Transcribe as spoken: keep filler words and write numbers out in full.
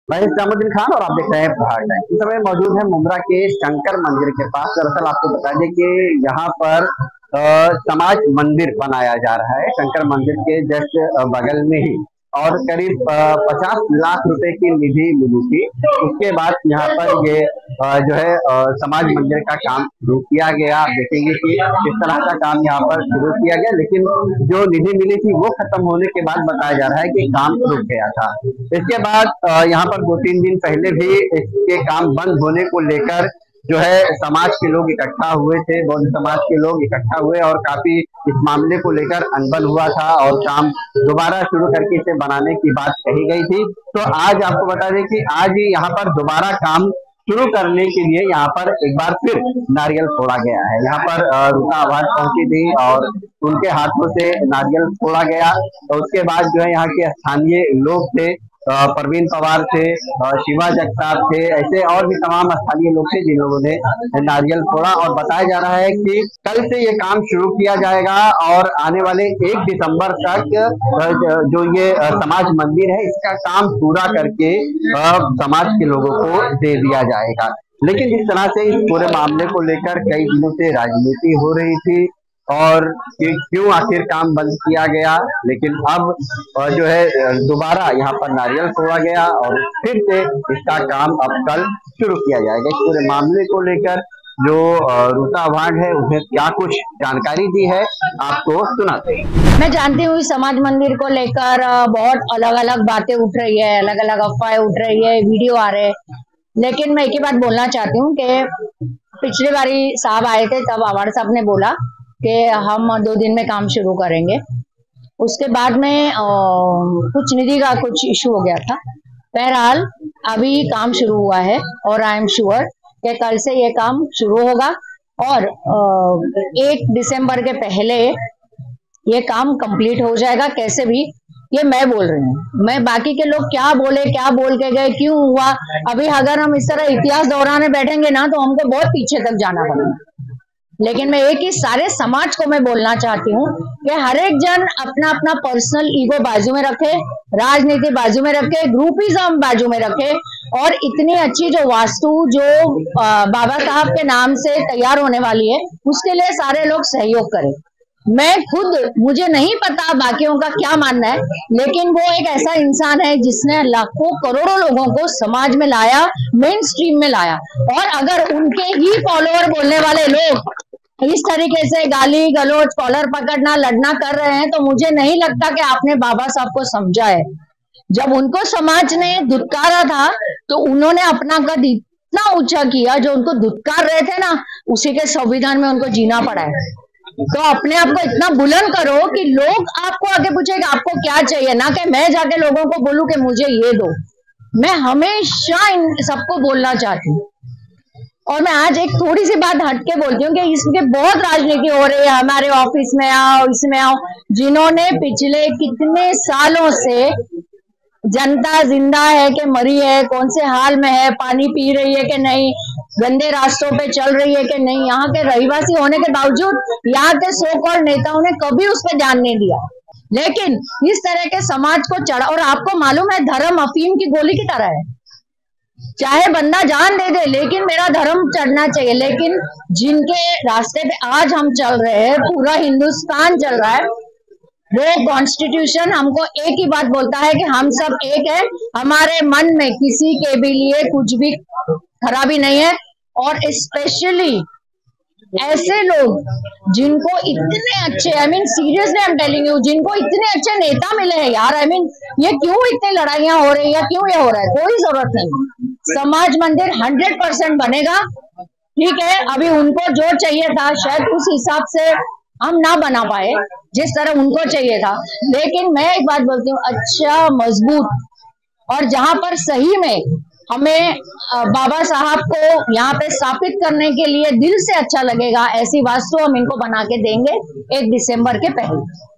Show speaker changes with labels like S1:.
S1: मैं इस्लामुद्दीन खान और आप देख रहे हैं प्रहार टाइम। इस समय मौजूद है मुंब्रा के शंकर मंदिर के पास। दरअसल आपको बता दें कि यहाँ पर अ, समाज मंदिर बनाया जा रहा है शंकर मंदिर के जस्ट बगल में ही, और करीब पचास लाख रुपए की निधि मिली थी। उसके बाद यहाँ पर ये आ, जो है आ, समाज मंदिर का काम शुरू किया गया। आप देखेंगे कि इस तरह का काम यहाँ पर शुरू किया गया, लेकिन जो निधि मिली थी वो खत्म होने के बाद बताया जा रहा है कि काम रुक गया था। इसके बाद आ, यहाँ पर दो तीन दिन पहले भी इसके काम बंद होने को लेकर जो है समाज के लोग इकट्ठा हुए थे, बौद्ध समाज के लोग इकट्ठा हुए और काफी इस मामले को लेकर अनबन हुआ था और काम दोबारा शुरू करके इसे बनाने की बात कही गई थी। तो आज आपको बता दें कि आज ही यहाँ पर दोबारा काम शुरू करने के लिए यहाँ पर एक बार फिर नारियल फोड़ा गया है। यहाँ पर रुका आवाज पहुंची थी और उनके हाथों से नारियल फोड़ा गया। तो उसके बाद जो है यहाँ के स्थानीय लोग थे, परवीन पवार थे, शिवा जगताप थे, ऐसे और भी तमाम स्थानीय लोग थे जिन्होंने नारियल फोड़ा। और बताया जा रहा है कि कल से ये काम शुरू किया जाएगा और आने वाले एक दिसंबर तक जो ये समाज मंदिर है इसका काम पूरा करके समाज के लोगों को दे दिया जाएगा। लेकिन जिस तरह से इस पूरे मामले को लेकर कई दिनों से राजनीति हो रही थी और क्यों आखिर काम बंद किया गया, लेकिन अब जो है दोबारा यहाँ पर नारियल फोड़ा गया और फिर से इसका काम अब कल शुरू किया जाएगा। इस पूरे मामले को लेकर जो रूता वार्ड है उन्हें क्या कुछ जानकारी दी है आपको सुनाते हैं।
S2: मैं जानती हूँ समाज मंदिर को लेकर बहुत अलग अलग बातें उठ रही है, अलग अलग अफवाहें उठ रही है, वीडियो आ रहे हैं, लेकिन मैं एक ही बात बोलना चाहती हूँ कि पिछली बारी साहब आए थे तब अवार्ड साहब ने बोला कि हम दो दिन में काम शुरू करेंगे। उसके बाद में आ, कुछ निधि का कुछ इशू हो गया था। बहरहाल अभी काम शुरू हुआ है और आई एम श्योर कि कल से ये काम शुरू होगा और आ, एक दिसंबर के पहले ये काम कंप्लीट हो जाएगा। कैसे भी ये मैं बोल रही हूँ, मैं बाकी के लोग क्या बोले, क्या बोल के गए, क्यों हुआ, अभी अगर हम इस तरह इतिहास दोहराने बैठेंगे ना तो हमको बहुत पीछे तक जाना पड़ेगा। लेकिन मैं एक ही सारे समाज को मैं बोलना चाहती हूँ कि हर एक जन अपना अपना पर्सनल ईगो बाजू में रखे, राजनीति बाजू में रखे, ग्रुपिज्म बाजू में रखे और इतनी अच्छी जो वास्तु जो बाबा साहब के नाम से तैयार होने वाली है उसके लिए सारे लोग सहयोग करें। मैं खुद, मुझे नहीं पता बाकियों का क्या मानना है, लेकिन वो एक ऐसा इंसान है जिसने लाखों करोड़ों लोगों को समाज में लाया, मेन स्ट्रीम में लाया। और अगर उनके ही फॉलोअर बोलने वाले लोग इस तरीके से गाली गलौज, कॉलर पकड़ना, लड़ना कर रहे हैं तो मुझे नहीं लगता कि आपने बाबा साहब को समझा है। जब उनको समाज ने धुतकारा था तो उन्होंने अपना कद इतना ऊंचा किया, जो उनको धुतकार रहे थे ना उसी के संविधान में उनको जीना पड़ा है। तो अपने आप को इतना बुलंद करो कि लोग आपको आगे पूछेगा आपको क्या चाहिए, ना कि मैं जाके लोगों को बोलूं कि मुझे ये दो। मैं हमेशा इन सबको बोलना चाहती हूँ और मैं आज एक थोड़ी सी बात हटके बोलती हूँ कि इसके बहुत राजनीति हो रही है। हमारे ऑफिस में आओ, इसमें आओ, जिन्होंने पिछले कितने सालों से जनता जिंदा है कि मरी है, कौन से हाल में है, पानी पी रही है कि नहीं, गंदे रास्तों पे चल रही है कि नहीं, यहाँ के रहिवासी होने के बावजूद यहाँ के सौ करोड़ नेताओं ने कभी उस पर ध्यान नहीं दिया। लेकिन इस तरह के समाज को चढ़ा, और आपको मालूम है धर्म अफीम की गोली की तरह है, चाहे बंदा जान दे दे लेकिन मेरा धर्म चढ़ना चाहिए। लेकिन जिनके रास्ते पे आज हम चल रहे हैं, पूरा हिंदुस्तान चल रहा है, वो कॉन्स्टिट्यूशन हमको एक ही बात बोलता है कि हम सब एक है, हमारे मन में किसी के भी लिए कुछ भी खराबी नहीं है। और स्पेशली ऐसे लोग जिनको इतने अच्छे, I mean seriously I am telling you, जिनको इतने अच्छे नेता मिले हैं यार, आई मीन ये क्यों इतनी लड़ाइयां हो रही है, क्यों ये हो रहा है, कोई जरूरत नहीं। समाज मंदिर हंड्रेड परसेंट बनेगा, ठीक है। अभी उनको जो चाहिए था शायद उस हिसाब से हम ना बना पाए जिस तरह उनको चाहिए था, लेकिन मैं एक बात बोलती हूँ, अच्छा मजबूत और जहां पर सही में हमें बाबा साहब को यहाँ पे स्थापित करने के लिए दिल से अच्छा लगेगा, ऐसी वास्तु हम इनको बना के देंगे एक दिसंबर के पहले।